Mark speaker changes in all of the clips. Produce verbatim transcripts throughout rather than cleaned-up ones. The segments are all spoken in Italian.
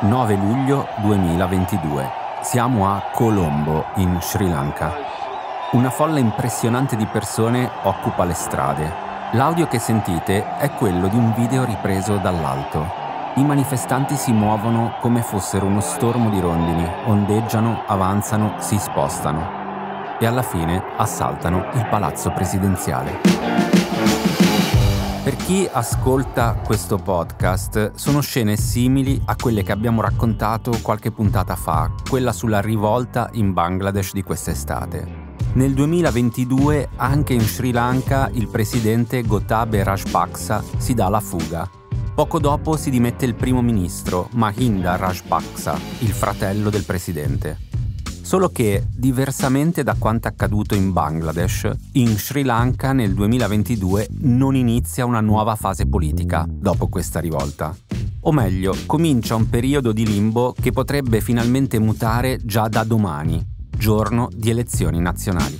Speaker 1: nove luglio duemilaventidue. Siamo a Colombo, in Sri Lanka. Una folla impressionante di persone occupa le strade. L'audio che sentite è quello di un video ripreso dall'alto. I manifestanti si muovono come fossero uno stormo di rondini, ondeggiano, avanzano, si spostano e alla fine assaltano il palazzo presidenziale. Per chi ascolta questo podcast, sono scene simili a quelle che abbiamo raccontato qualche puntata fa, quella sulla rivolta in Bangladesh di quest'estate. Nel duemilaventidue anche in Sri Lanka il presidente Gotabaya Rajapaksa si dà la fuga. Poco dopo si dimette il primo ministro Mahinda Rajapaksa, il fratello del presidente. Solo che, diversamente da quanto accaduto in Bangladesh, in Sri Lanka nel duemilaventidue non inizia una nuova fase politica dopo questa rivolta. O meglio, comincia un periodo di limbo che potrebbe finalmente mutare già da domani, giorno di elezioni nazionali.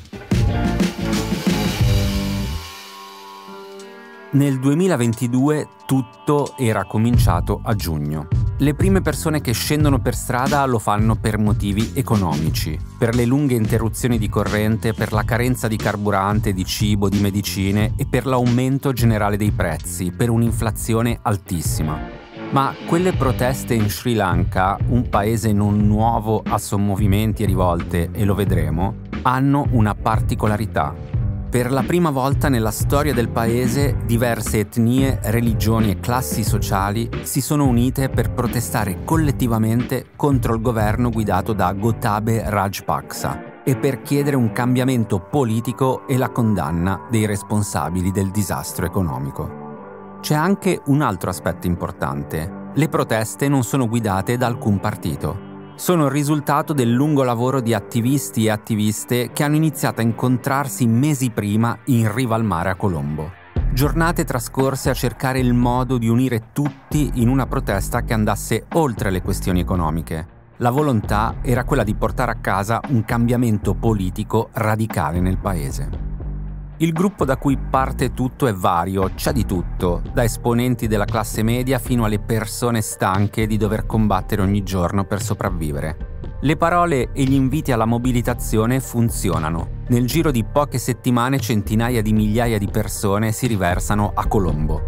Speaker 1: Nel duemilaventidue tutto era cominciato a giugno. Le prime persone che scendono per strada lo fanno per motivi economici, per le lunghe interruzioni di corrente, per la carenza di carburante, di cibo, di medicine e per l'aumento generale dei prezzi, per un'inflazione altissima. Ma quelle proteste in Sri Lanka, un paese non nuovo a sommovimenti e rivolte, e lo vedremo, hanno una particolarità. Per la prima volta nella storia del paese, diverse etnie, religioni e classi sociali si sono unite per protestare collettivamente contro il governo guidato da Gotabaya Rajapaksa e per chiedere un cambiamento politico e la condanna dei responsabili del disastro economico. C'è anche un altro aspetto importante. Le proteste non sono guidate da alcun partito. Sono il risultato del lungo lavoro di attivisti e attiviste che hanno iniziato a incontrarsi mesi prima in riva al mare a Colombo. Giornate trascorse a cercare il modo di unire tutti in una protesta che andasse oltre le questioni economiche. La volontà era quella di portare a casa un cambiamento politico radicale nel paese. Il gruppo da cui parte tutto è vario, c'è di tutto, da esponenti della classe media fino alle persone stanche di dover combattere ogni giorno per sopravvivere. Le parole e gli inviti alla mobilitazione funzionano. Nel giro di poche settimane centinaia di migliaia di persone si riversano a Colombo.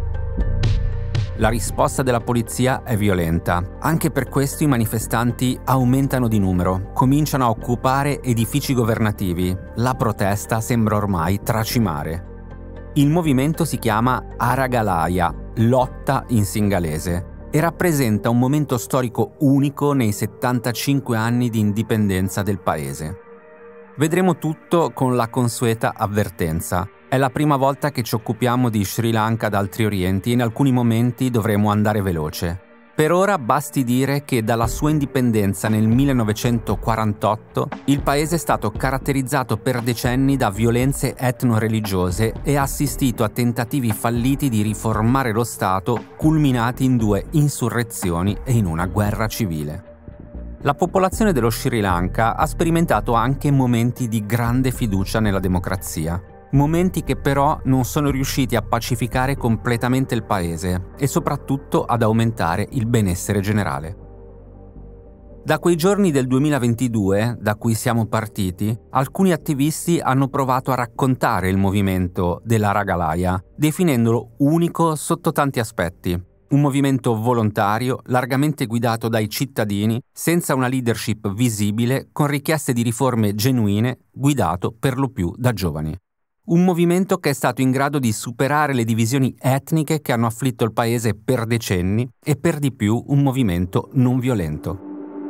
Speaker 1: La risposta della polizia è violenta. Anche per questo i manifestanti aumentano di numero, cominciano a occupare edifici governativi. La protesta sembra ormai tracimare. Il movimento si chiama Aragalaya, lotta in singalese, e rappresenta un momento storico unico nei settantacinque anni di indipendenza del paese. Vedremo tutto con la consueta avvertenza. È la prima volta che ci occupiamo di Sri Lanka d'Altri Orienti e in alcuni momenti dovremo andare veloce. Per ora basti dire che dalla sua indipendenza nel millenovecentoquarantotto il paese è stato caratterizzato per decenni da violenze etno-religiose e ha assistito a tentativi falliti di riformare lo Stato, culminati in due insurrezioni e in una guerra civile. La popolazione dello Sri Lanka ha sperimentato anche momenti di grande fiducia nella democrazia. Momenti che però non sono riusciti a pacificare completamente il paese e soprattutto ad aumentare il benessere generale. Da quei giorni del duemilaventidue, da cui siamo partiti, alcuni attivisti hanno provato a raccontare il movimento della Aragalaya, definendolo unico sotto tanti aspetti. Un movimento volontario, largamente guidato dai cittadini, senza una leadership visibile, con richieste di riforme genuine, guidato per lo più da giovani. Un movimento che è stato in grado di superare le divisioni etniche che hanno afflitto il paese per decenni e per di più un movimento non violento.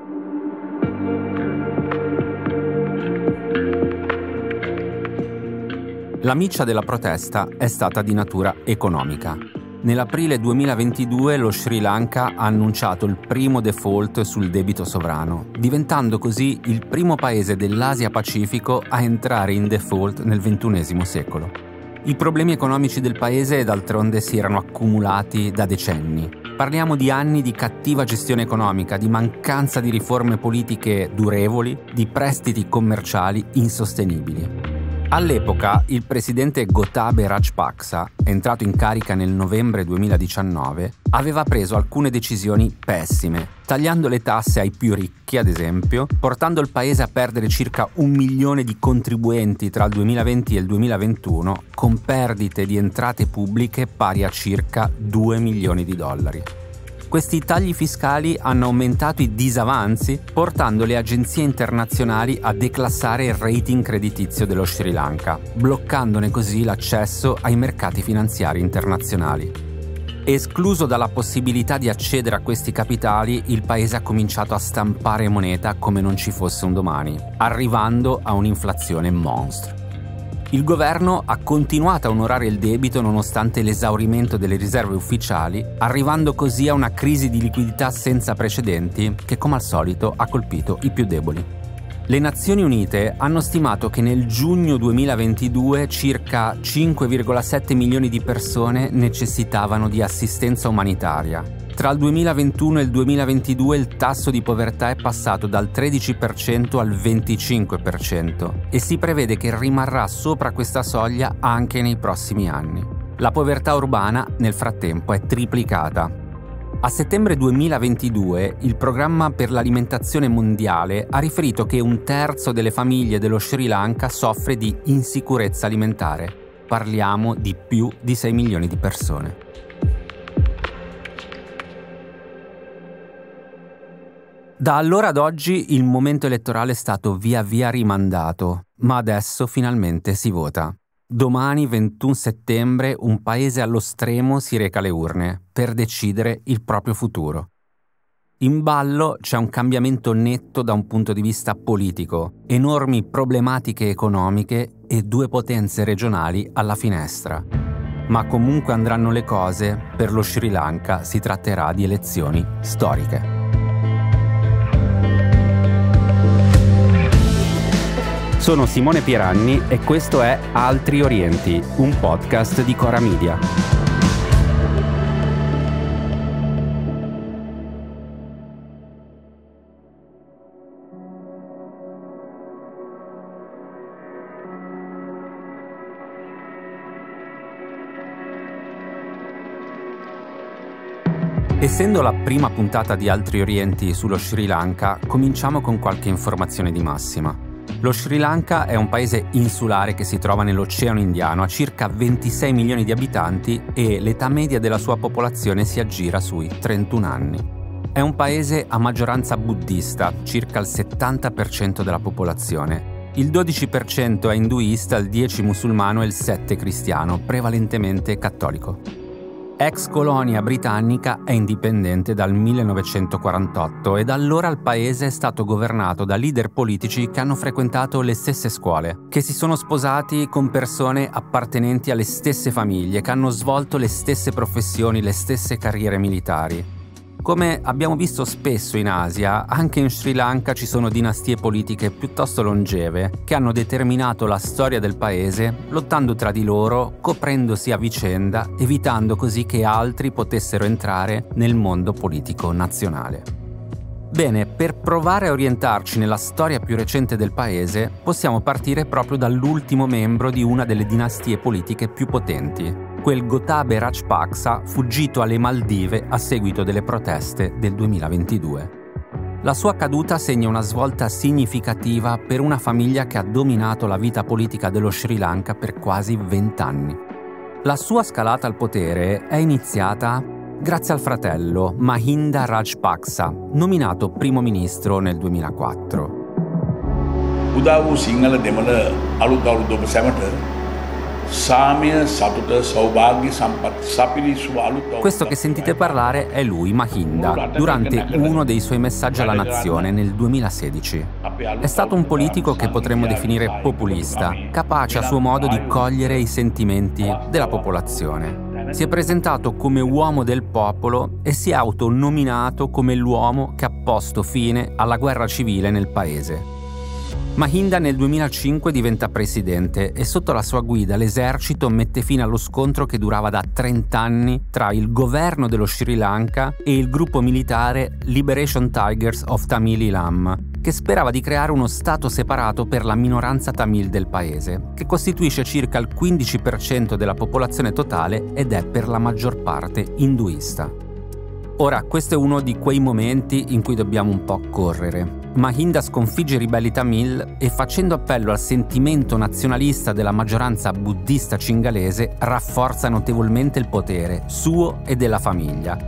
Speaker 1: La miccia della protesta è stata di natura economica. Nell'aprile duemilaventidue lo Sri Lanka ha annunciato il primo default sul debito sovrano, diventando così il primo paese dell'Asia Pacifico a entrare in default nel ventunesimo secolo. I problemi economici del paese d'altronde si erano accumulati da decenni. Parliamo di anni di cattiva gestione economica, di mancanza di riforme politiche durevoli, di prestiti commerciali insostenibili. All'epoca il presidente Gotabaya Rajapaksa, entrato in carica nel novembre duemiladiciannove, aveva preso alcune decisioni pessime, tagliando le tasse ai più ricchi, ad esempio, portando il paese a perdere circa un milione di contribuenti tra il duemilaventi e il duemilaventuno, con perdite di entrate pubbliche pari a circa due milioni di dollari. Questi tagli fiscali hanno aumentato i disavanzi, portando le agenzie internazionali a declassare il rating creditizio dello Sri Lanka, bloccandone così l'accesso ai mercati finanziari internazionali. Escluso dalla possibilità di accedere a questi capitali, il paese ha cominciato a stampare moneta come non ci fosse un domani, arrivando a un'inflazione monstre. Il governo ha continuato a onorare il debito nonostante l'esaurimento delle riserve ufficiali, arrivando così a una crisi di liquidità senza precedenti che, come al solito, ha colpito i più deboli. Le Nazioni Unite hanno stimato che nel giugno duemilaventidue circa cinque virgola sette milioni di persone necessitavano di assistenza umanitaria. Tra il duemilaventuno e il duemilaventidue il tasso di povertà è passato dal tredici per cento al venticinque per cento e si prevede che rimarrà sopra questa soglia anche nei prossimi anni. La povertà urbana, nel frattempo, è triplicata. A settembre duemilaventidue il Programma per l'Alimentazione Mondiale ha riferito che un terzo delle famiglie dello Sri Lanka soffre di insicurezza alimentare. Parliamo di più di sei milioni di persone. Da allora ad oggi il momento elettorale è stato via via rimandato, ma adesso finalmente si vota. Domani, ventuno settembre, un paese allo stremo si reca alle urne per decidere il proprio futuro. In ballo c'è un cambiamento netto da un punto di vista politico, enormi problematiche economiche e due potenze regionali alla finestra. Ma comunque andranno le cose, per lo Sri Lanka si tratterà di elezioni storiche. Sono Simone Pieranni e questo è Altri Orienti, un podcast di Cora Media. Essendo la prima puntata di Altri Orienti sullo Sri Lanka, cominciamo con qualche informazione di massima. Lo Sri Lanka è un paese insulare che si trova nell'Oceano Indiano, ha circa ventisei milioni di abitanti e l'età media della sua popolazione si aggira sui trentuno anni. È un paese a maggioranza buddista, circa il settanta per cento della popolazione. Il dodici per cento è induista, il dieci per cento musulmano e il sette per cento cristiano, prevalentemente cattolico. Ex colonia britannica, è indipendente dal millenovecentoquarantotto e da allora il paese è stato governato da leader politici che hanno frequentato le stesse scuole, che si sono sposati con persone appartenenti alle stesse famiglie, che hanno svolto le stesse professioni, le stesse carriere militari. Come abbiamo visto spesso in Asia, anche in Sri Lanka ci sono dinastie politiche piuttosto longeve che hanno determinato la storia del paese, lottando tra di loro, coprendosi a vicenda, evitando così che altri potessero entrare nel mondo politico nazionale. Bene, per provare a orientarci nella storia più recente del paese, possiamo partire proprio dall'ultimo membro di una delle dinastie politiche più potenti, quel Gotabaya Rajapaksa fuggito alle Maldive a seguito delle proteste del duemilaventidue. La sua caduta segna una svolta significativa per una famiglia che ha dominato la vita politica dello Sri Lanka per quasi vent'anni. La sua scalata al potere è iniziata grazie al fratello Mahinda Rajapaksa, nominato primo ministro nel duemilaquattro.
Speaker 2: Udavu Sinhala Demala Alutt Awurudda Samata
Speaker 1: Questo che sentite parlare è lui, Mahinda, durante uno dei suoi messaggi alla nazione nel duemilasedici. È stato un politico che potremmo definire populista, capace a suo modo di cogliere i sentimenti della popolazione. Si è presentato come uomo del popolo e si è autonominato come l'uomo che ha posto fine alla guerra civile nel paese. Mahinda nel duemilacinque diventa presidente e sotto la sua guida l'esercito mette fine allo scontro che durava da trenta anni tra il governo dello Sri Lanka e il gruppo militare Liberation Tigers of Tamil Eelam, che sperava di creare uno stato separato per la minoranza tamil del paese, che costituisce circa il quindici per cento della popolazione totale ed è per la maggior parte induista. Ora, questo è uno di quei momenti in cui dobbiamo un po' correre. Mahinda sconfigge i ribelli tamil e, facendo appello al sentimento nazionalista della maggioranza buddista cingalese, rafforza notevolmente il potere suo e della famiglia,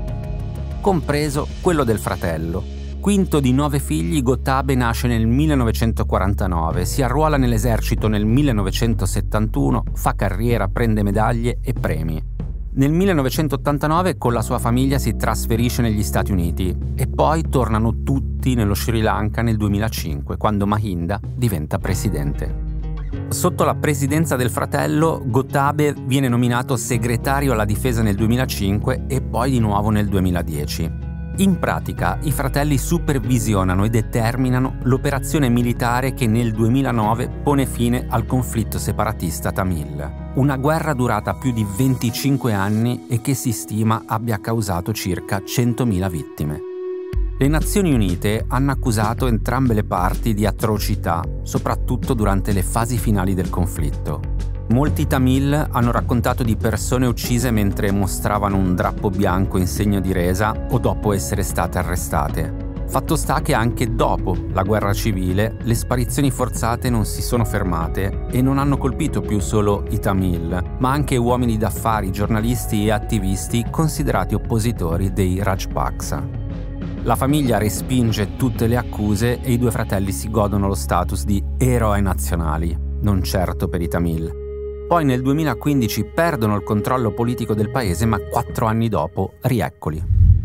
Speaker 1: compreso quello del fratello. Quinto di nove figli, Gotabaya nasce nel millenovecentoquarantanove, si arruola nell'esercito nel millenovecentosettantuno, fa carriera, prende medaglie e premi. Nel millenovecentottantanove con la sua famiglia si trasferisce negli Stati Uniti e poi tornano tutti nello Sri Lanka nel duemilacinque, quando Mahinda diventa presidente. Sotto la presidenza del fratello, Gotabaya viene nominato segretario alla difesa nel duemilacinque e poi di nuovo nel duemiladieci. In pratica, i fratelli supervisionano e determinano l'operazione militare che nel duemilanove pone fine al conflitto separatista tamil. Una guerra durata più di venticinque anni e che si stima abbia causato circa centomila vittime. Le Nazioni Unite hanno accusato entrambe le parti di atrocità, soprattutto durante le fasi finali del conflitto. Molti tamil hanno raccontato di persone uccise mentre mostravano un drappo bianco in segno di resa o dopo essere state arrestate. Fatto sta che anche dopo la guerra civile le sparizioni forzate non si sono fermate e non hanno colpito più solo i tamil, ma anche uomini d'affari, giornalisti e attivisti considerati oppositori dei Rajapaksa. La famiglia respinge tutte le accuse e i due fratelli si godono lo status di eroi nazionali, non certo per i tamil. Poi nel duemilaquindici perdono il controllo politico del paese, ma quattro anni dopo rieccoli.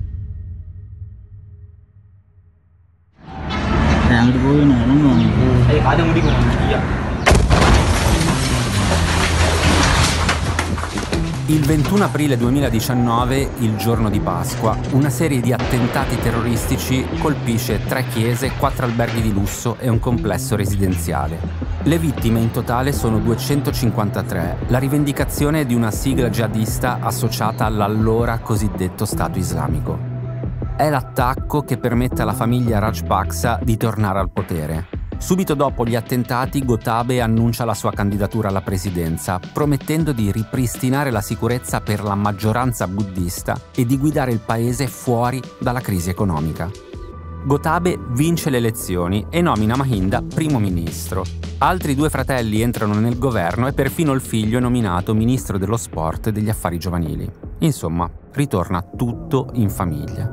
Speaker 1: Il ventuno aprile duemiladiciannove, il giorno di Pasqua, una serie di attentati terroristici colpisce tre chiese, quattro alberghi di lusso e un complesso residenziale. Le vittime in totale sono duecentocinquantatré, la rivendicazione di una sigla jihadista associata all'allora cosiddetto Stato Islamico. È l'attacco che permette alla famiglia Rajapaksa di tornare al potere. Subito dopo gli attentati, Gotabaya annuncia la sua candidatura alla presidenza, promettendo di ripristinare la sicurezza per la maggioranza buddista e di guidare il paese fuori dalla crisi economica. Gotabaya vince le elezioni e nomina Mahinda primo ministro. Altri due fratelli entrano nel governo e perfino il figlio è nominato ministro dello sport e degli affari giovanili. Insomma, ritorna tutto in famiglia.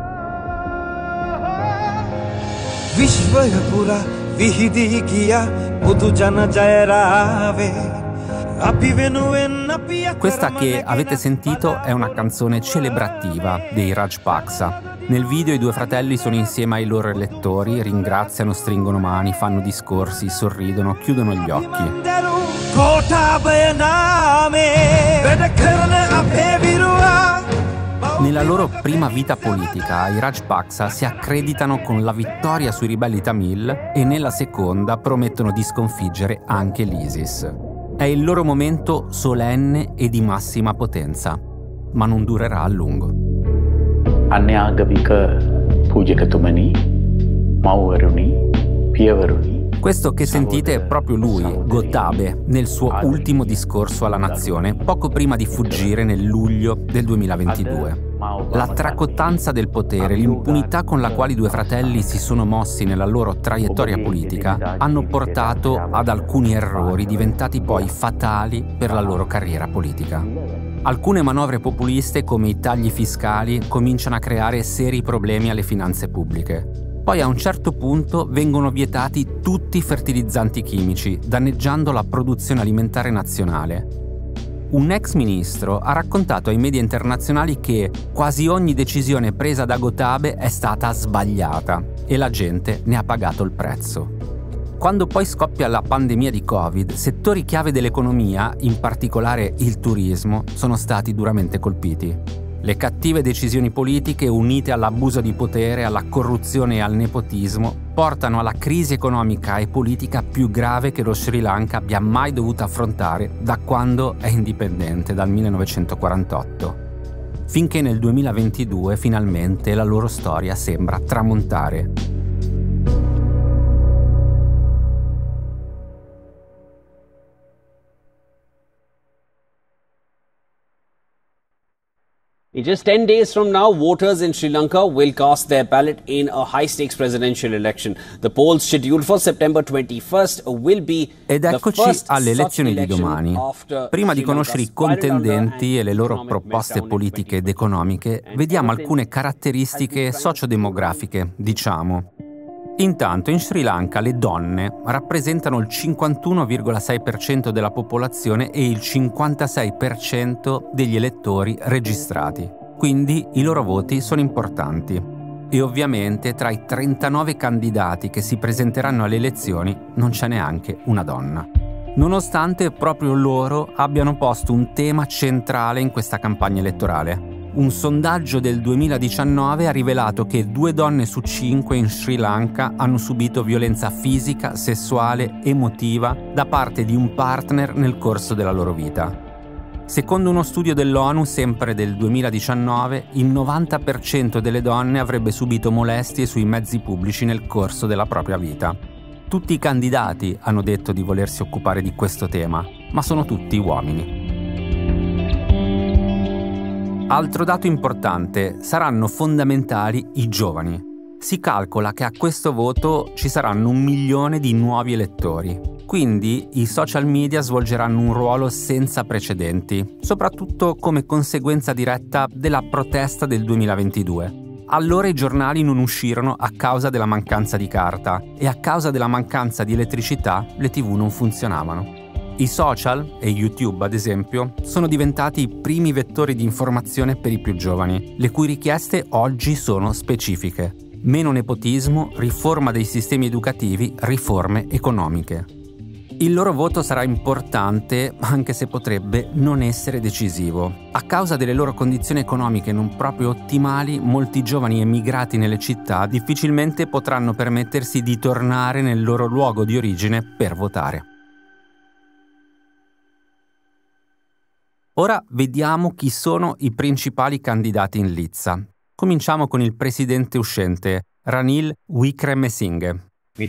Speaker 1: Questa che avete sentito è una canzone celebrativa dei Rajapaksa. Nel video i due fratelli sono insieme ai loro elettori, ringraziano, stringono mani, fanno discorsi, sorridono, chiudono gli occhi. Nella loro prima vita politica, i Rajapaksa si accreditano con la vittoria sui ribelli tamil e nella seconda promettono di sconfiggere anche l'ISIS. È il loro momento solenne e di massima potenza, ma non durerà a lungo. Questo che sentite è proprio lui, Gotabaya, nel suo ultimo discorso alla nazione, poco prima di fuggire nel luglio del duemilaventidue. La tracottanza del potere, l'impunità con la quale i due fratelli si sono mossi nella loro traiettoria politica hanno portato ad alcuni errori diventati poi fatali per la loro carriera politica. Alcune manovre populiste, come i tagli fiscali, cominciano a creare seri problemi alle finanze pubbliche. Poi a un certo punto vengono vietati tutti i fertilizzanti chimici, danneggiando la produzione alimentare nazionale. Un ex ministro ha raccontato ai media internazionali che quasi ogni decisione presa da Gotabaya è stata sbagliata e la gente ne ha pagato il prezzo. Quando poi scoppia la pandemia di Covid, settori chiave dell'economia, in particolare il turismo, sono stati duramente colpiti. Le cattive decisioni politiche, unite all'abuso di potere, alla corruzione e al nepotismo, portano alla crisi economica e politica più grave che lo Sri Lanka abbia mai dovuto affrontare da quando è indipendente, dal millenovecentoquarantotto. Finché nel duemilaventidue finalmente la loro storia sembra tramontare.
Speaker 3: In just ten days from now, voters in Sri Lanka will cast their ballot in a high-stakes presidential election. The polls scheduled for September twenty-first will be
Speaker 1: Ed eccoci alle elezioni di domani. Prima di conoscere i contendenti e le loro proposte politiche ed economiche, vediamo alcune caratteristiche sociodemografiche, diciamo. Intanto in Sri Lanka le donne rappresentano il cinquantuno virgola sei per cento della popolazione e il cinquantasei per cento degli elettori registrati, quindi i loro voti sono importanti. E ovviamente tra i trentanove candidati che si presenteranno alle elezioni non c'è neanche una donna, nonostante proprio loro abbiano posto un tema centrale in questa campagna elettorale. Un sondaggio del duemiladiciannove ha rivelato che due donne su cinque in Sri Lanka hanno subito violenza fisica, sessuale, emotiva da parte di un partner nel corso della loro vita. Secondo uno studio dell'ONU, sempre del duemiladiciannove, il novanta per cento delle donne avrebbe subito molestie sui mezzi pubblici nel corso della propria vita. Tutti i candidati hanno detto di volersi occupare di questo tema, ma sono tutti uomini. Altro dato importante, saranno fondamentali i giovani. Si calcola che a questo voto ci saranno un milione di nuovi elettori. Quindi i social media svolgeranno un ruolo senza precedenti, soprattutto come conseguenza diretta della protesta del duemilaventidue. Allora i giornali non uscirono a causa della mancanza di carta e a causa della mancanza di elettricità le tivù non funzionavano. I social, e YouTube ad esempio, sono diventati i primi vettori di informazione per i più giovani, le cui richieste oggi sono specifiche. Meno nepotismo, riforma dei sistemi educativi, riforme economiche. Il loro voto sarà importante, anche se potrebbe non essere decisivo. A causa delle loro condizioni economiche non proprio ottimali, molti giovani emigrati nelle città difficilmente potranno permettersi di tornare nel loro luogo di origine per votare. Ora vediamo chi sono i principali candidati in lizza. Cominciamo con il presidente uscente, Ranil Wickremesinghe.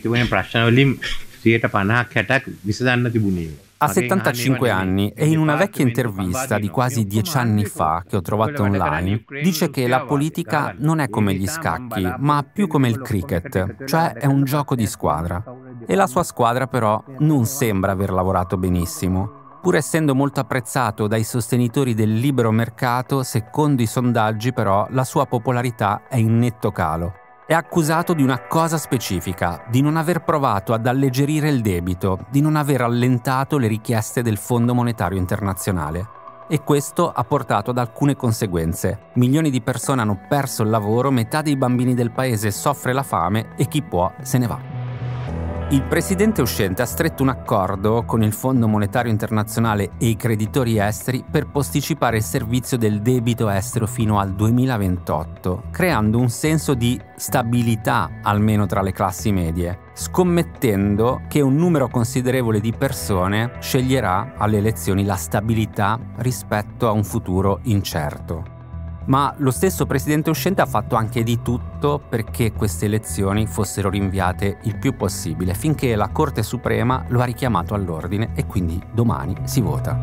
Speaker 1: Ha settantacinque anni e in una vecchia intervista di quasi dieci anni fa che ho trovato online dice che la politica non è come gli scacchi, ma più come il cricket, cioè è un gioco di squadra. E la sua squadra però non sembra aver lavorato benissimo. Pur essendo molto apprezzato dai sostenitori del libero mercato, secondo i sondaggi però la sua popolarità è in netto calo. È accusato di una cosa specifica, di non aver provato ad alleggerire il debito, di non aver allentato le richieste del Fondo Monetario Internazionale. E questo ha portato ad alcune conseguenze. Milioni di persone hanno perso il lavoro, metà dei bambini del paese soffre la fame e chi può se ne va. Il presidente uscente ha stretto un accordo con il Fondo Monetario Internazionale e i creditori esteri per posticipare il servizio del debito estero fino al duemilaventotto, creando un senso di stabilità almeno tra le classi medie, scommettendo che un numero considerevole di persone sceglierà alle elezioni la stabilità rispetto a un futuro incerto. Ma lo stesso presidente uscente ha fatto anche di tutto perché queste elezioni fossero rinviate il più possibile, finché la Corte Suprema lo ha richiamato all'ordine e quindi domani si vota.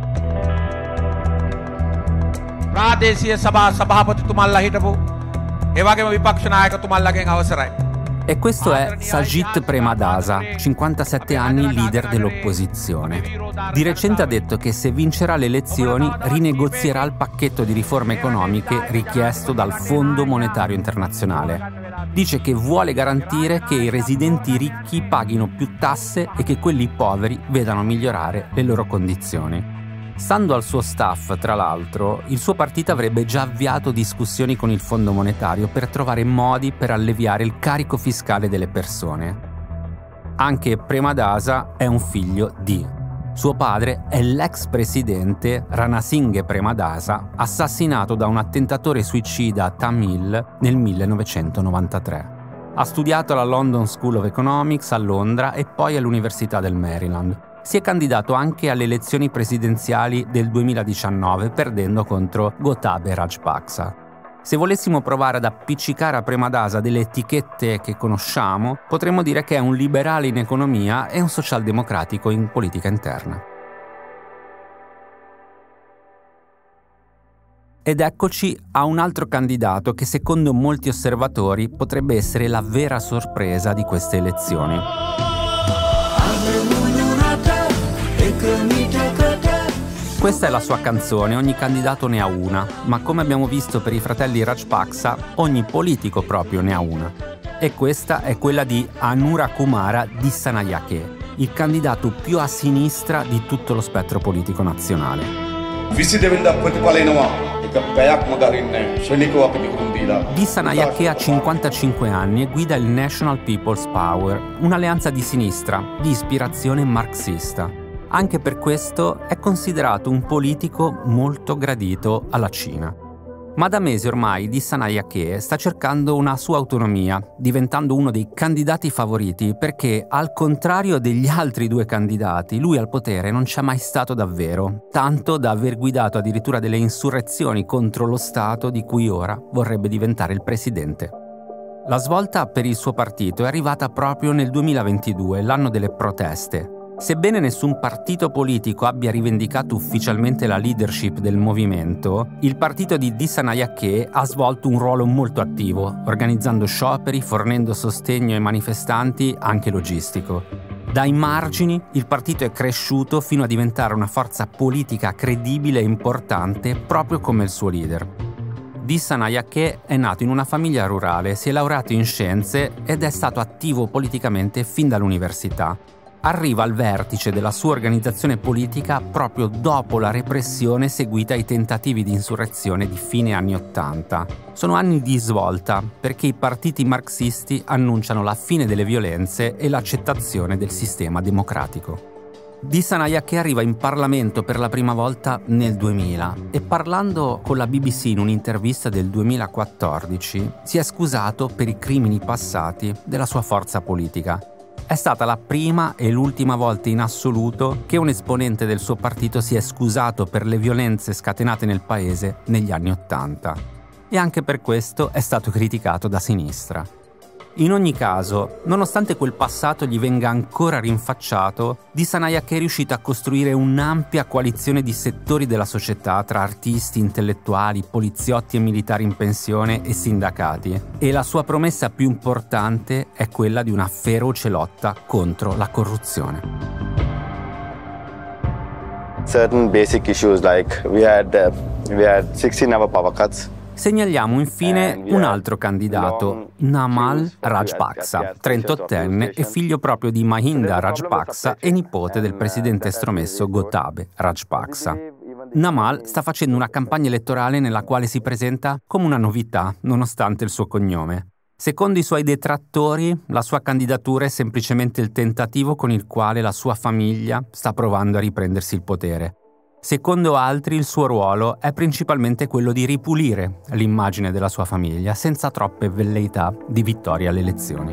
Speaker 4: ප්‍රාදේශීය සභා සභාපතිතුමන්ලා හිටපු ඒ වගේම විපක්ෂ නායකතුමන්ලාගෙන් අවසරයි.
Speaker 1: E questo è Sajit Premadasa, cinquantasette anni, leader dell'opposizione. Di recente ha detto che se vincerà le elezioni rinegozierà il pacchetto di riforme economiche richiesto dal Fondo Monetario Internazionale. Dice che vuole garantire che i residenti ricchi paghino più tasse e che quelli poveri vedano migliorare le loro condizioni. Stando al suo staff, tra l'altro, il suo partito avrebbe già avviato discussioni con il Fondo Monetario per trovare modi per alleviare il carico fiscale delle persone. Anche Premadasa è un figlio di. Suo padre è l'ex presidente Ranasinghe Premadasa, assassinato da un attentatore suicida a Tamil nel millenovecentonovantatré. Ha studiato alla London School of Economics a Londra e poi all'Università del Maryland. Si è candidato anche alle elezioni presidenziali del duemiladiciannove, perdendo contro Gotabaya Rajapaksa. Se volessimo provare ad appiccicare a Premadasa delle etichette che conosciamo, potremmo dire che è un liberale in economia e un socialdemocratico in politica interna. Ed eccoci a un altro candidato che secondo molti osservatori potrebbe essere la vera sorpresa di queste elezioni. Questa è la sua canzone, ogni candidato ne ha una, ma come abbiamo visto per i fratelli Rajapaksa, ogni politico proprio ne ha una. E questa è quella di Anura Kumara Dissanayake, il candidato più a sinistra di tutto lo spettro politico nazionale. Dissanayake ha cinquantacinque anni e guida il National People's Power, un'alleanza di sinistra, di ispirazione marxista. Anche per questo è considerato un politico molto gradito alla Cina. Ma da mesi ormai Dissanayake sta cercando una sua autonomia, diventando uno dei candidati favoriti perché, al contrario degli altri due candidati, lui al potere non c'è mai stato davvero, tanto da aver guidato addirittura delle insurrezioni contro lo Stato di cui ora vorrebbe diventare il presidente. La svolta per il suo partito è arrivata proprio nel duemilaventidue, l'anno delle proteste. Sebbene nessun partito politico abbia rivendicato ufficialmente la leadership del movimento, il partito di Dissanayake ha svolto un ruolo molto attivo, organizzando scioperi, fornendo sostegno ai manifestanti, anche logistico. Dai margini, il partito è cresciuto fino a diventare una forza politica credibile e importante, proprio come il suo leader. Dissanayake è nato in una famiglia rurale, si è laureato in scienze ed è stato attivo politicamente fin dall'università. Arriva al vertice della sua organizzazione politica proprio dopo la repressione seguita ai tentativi di insurrezione di fine anni Ottanta. Sono anni di svolta perché i partiti marxisti annunciano la fine delle violenze e l'accettazione del sistema democratico. Dissanayake arriva in Parlamento per la prima volta nel duemila e parlando con la B B C in un'intervista del duemilaquattordici si è scusato per i crimini passati della sua forza politica. È stata la prima e l'ultima volta in assoluto che un esponente del suo partito si è scusato per le violenze scatenate nel paese negli anni Ottanta. E anche per questo è stato criticato da sinistra. In ogni caso, nonostante quel passato gli venga ancora rinfacciato, Dissanayake è riuscito a costruire un'ampia coalizione di settori della società tra artisti, intellettuali, poliziotti e militari in pensione e sindacati. E la sua promessa più importante è quella di una feroce lotta contro la corruzione.
Speaker 5: Certain basic issues like we had uh, we had sixteen hour power cuts.
Speaker 1: Segnaliamo infine un altro candidato, Namal Rajapaksa, trentottenne e figlio proprio di Mahinda Rajapaksa e nipote del presidente estromesso Gotabaya Rajapaksa. Namal sta facendo una campagna elettorale nella quale si presenta come una novità, nonostante il suo cognome. Secondo i suoi detrattori, la sua candidatura è semplicemente il tentativo con il quale la sua famiglia sta provando a riprendersi il potere. Secondo altri, il suo ruolo è principalmente quello di ripulire l'immagine della sua famiglia senza troppe velleità di vittoria alle elezioni.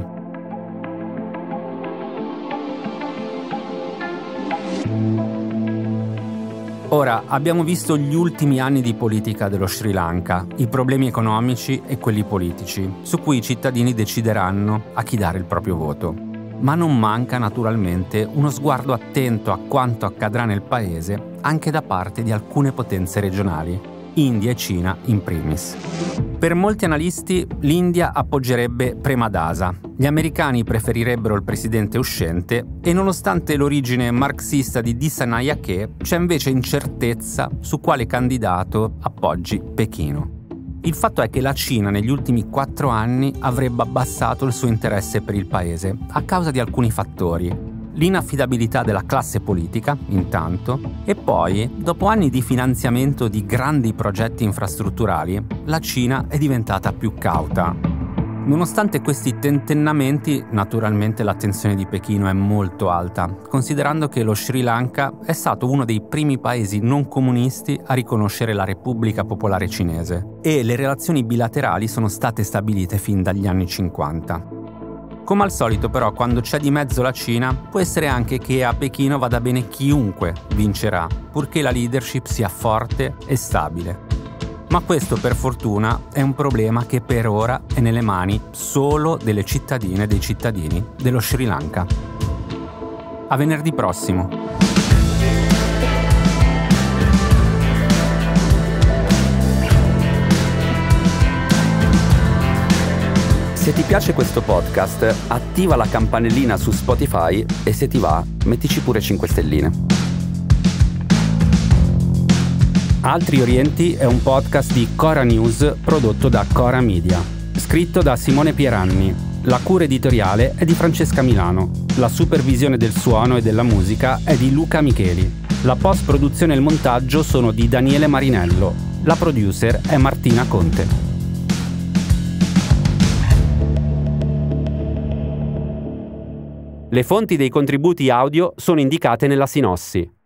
Speaker 1: Ora, abbiamo visto gli ultimi anni di politica dello Sri Lanka, i problemi economici e quelli politici, su cui i cittadini decideranno a chi dare il proprio voto. Ma non manca naturalmente uno sguardo attento a quanto accadrà nel paese anche da parte di alcune potenze regionali, India e Cina in primis. Per molti analisti l'India appoggerebbe Premadasa, gli americani preferirebbero il presidente uscente e nonostante l'origine marxista di Dissanayake c'è invece incertezza su quale candidato appoggi Pechino. Il fatto è che la Cina negli ultimi quattro anni avrebbe abbassato il suo interesse per il paese a causa di alcuni fattori. L'inaffidabilità della classe politica, intanto, e poi, dopo anni di finanziamento di grandi progetti infrastrutturali, la Cina è diventata più cauta. Nonostante questi tentennamenti, naturalmente l'attenzione di Pechino è molto alta, considerando che lo Sri Lanka è stato uno dei primi paesi non comunisti a riconoscere la Repubblica Popolare Cinese e le relazioni bilaterali sono state stabilite fin dagli anni cinquanta. Come al solito però, quando c'è di mezzo la Cina, può essere anche che a Pechino vada bene chiunque vincerà, purché la leadership sia forte e stabile. Ma questo, per fortuna, è un problema che per ora è nelle mani solo delle cittadine e dei cittadini dello Sri Lanka. A venerdì prossimo. Se ti piace questo podcast, attiva la campanellina su Spotify e se ti va, mettici pure cinque stelline. Altri Orienti è un podcast di Cora News prodotto da Cora Media. Scritto da Simone Pieranni. La cura editoriale è di Francesca Milano. La supervisione del suono e della musica è di Luca Micheli. La post-produzione e il montaggio sono di Daniele Marinello. La producer è Martina Conte. Le fonti dei contributi audio sono indicate nella sinossi.